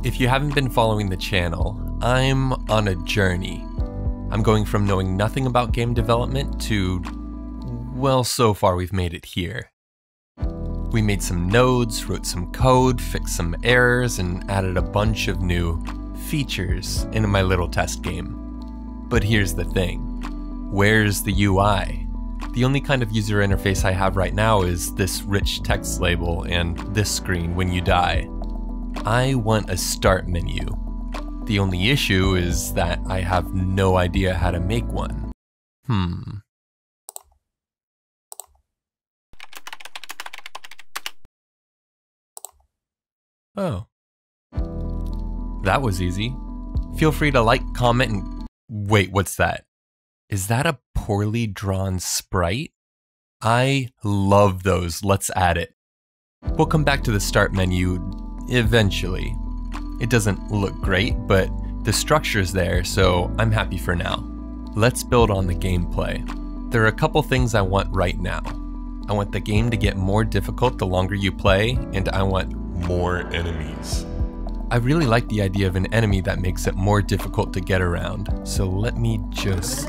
If you haven't been following the channel, I'm on a journey. I'm going from knowing nothing about game development to, well, so far we've made it here. We made some nodes, wrote some code, fixed some errors, and added a bunch of new features into my little test game. But here's the thing. Where's the UI? The only kind of user interface I have right now is this rich text label and this screen when you die. I want a start menu. The only issue is that I have no idea how to make one. Oh. That was easy. Feel free to like, comment, and... Wait, what's that? Is that a poorly drawn sprite? I love those. Let's add it. We'll come back to the start menu eventually. It doesn't look great, but the structure's there, so I'm happy for now. Let's build on the gameplay. There are a couple things I want right now. I want the game to get more difficult the longer you play, and I want more enemies. I really like the idea of an enemy that makes it more difficult to get around, so let me just...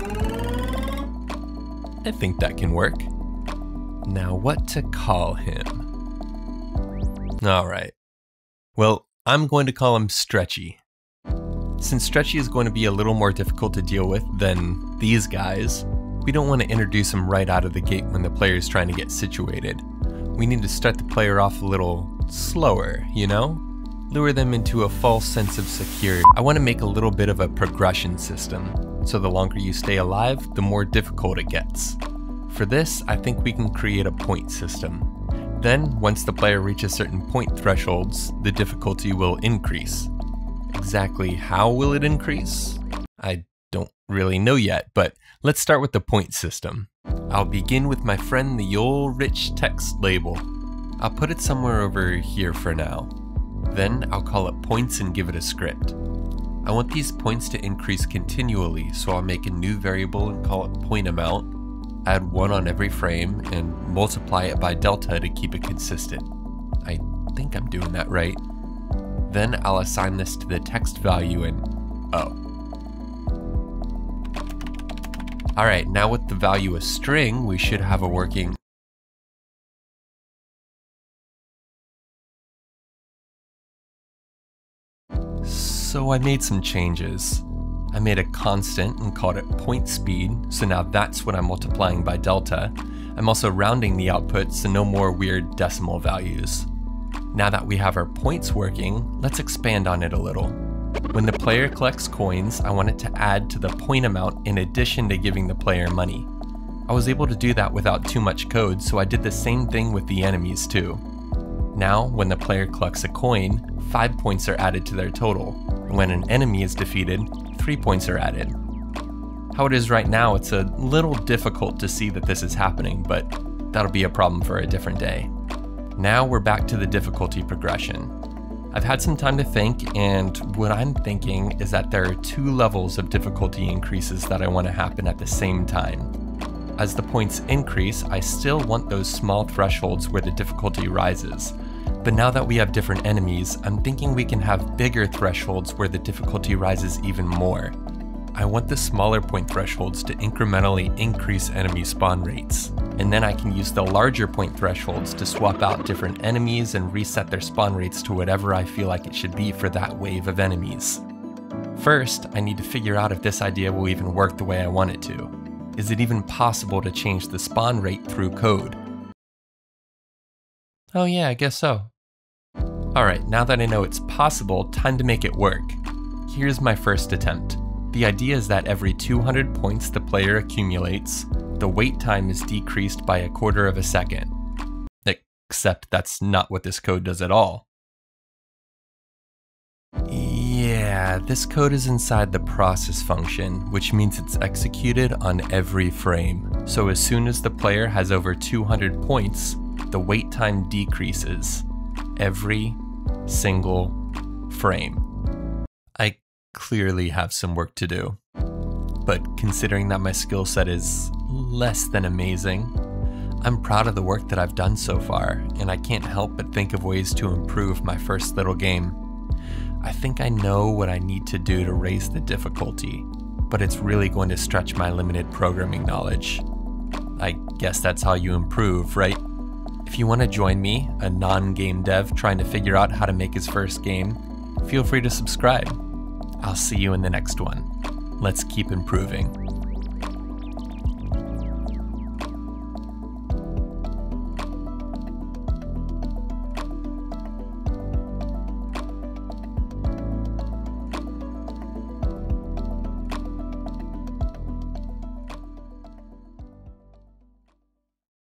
I think that can work. Now what to call him? Alright. Well, I'm going to call him Stretchy. Since Stretchy is going to be a little more difficult to deal with than these guys, we don't want to introduce him right out of the gate when the player is trying to get situated. We need to start the player off a little slower, you know? Lure them into a false sense of security. I want to make a little bit of a progression system, so the longer you stay alive, the more difficult it gets. For this, I think we can create a point system. Then, once the player reaches certain point thresholds, the difficulty will increase. Exactly how will it increase? I don't really know yet, but let's start with the point system. I'll begin with my friend the old rich text label. I'll put it somewhere over here for now. Then I'll call it points and give it a script. I want these points to increase continually, so I'll make a new variable and call it point amount, add 1 on every frame, and multiply it by delta to keep it consistent. I think I'm doing that right. Then I'll assign this to the text value and... oh. Alright, now with the value a string, we should have a working... So I made some changes. I made a constant and called it point speed, so now that's what I'm multiplying by delta. I'm also rounding the output, so no more weird decimal values. Now that we have our points working, let's expand on it a little. When the player collects coins, I want it to add to the point amount in addition to giving the player money. I was able to do that without too much code, so I did the same thing with the enemies too. Now, when the player collects a coin, 5 points are added to their total. When an enemy is defeated, 3 points are added. How it is right now, it's a little difficult to see that this is happening, but that'll be a problem for a different day. Now we're back to the difficulty progression. I've had some time to think, and what I'm thinking is that there are 2 levels of difficulty increases that I want to happen at the same time. As the points increase, I still want those small thresholds where the difficulty rises. But now that we have different enemies, I'm thinking we can have bigger thresholds where the difficulty rises even more. I want the smaller point thresholds to incrementally increase enemy spawn rates, and then I can use the larger point thresholds to swap out different enemies and reset their spawn rates to whatever I feel like it should be for that wave of enemies. First, I need to figure out if this idea will even work the way I want it to. Is it even possible to change the spawn rate through code? Oh yeah, I guess so. Alright, now that I know it's possible, time to make it work. Here's my first attempt. The idea is that every 200 points the player accumulates, the wait time is decreased by 1/4 of a second. Except that's not what this code does at all. Yeah, this code is inside the process function, which means it's executed on every frame. So as soon as the player has over 200 points, the wait time decreases. Every single frame. I clearly have some work to do, but considering that my skill set is less than amazing, I'm proud of the work that I've done so far, and I can't help but think of ways to improve my first little game. I think I know what I need to do to raise the difficulty, but it's really going to stretch my limited programming knowledge. I guess that's how you improve, right? If you want to join me, a non-game dev trying to figure out how to make his first game, feel free to subscribe. I'll see you in the next one. Let's keep improving.